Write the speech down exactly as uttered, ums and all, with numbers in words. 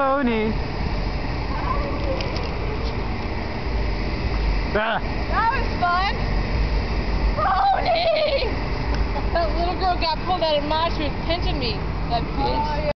pony. Ah. That was fun. Pony! That little girl got pulled out of my, she was pinching me. That bitch. Oh, yeah.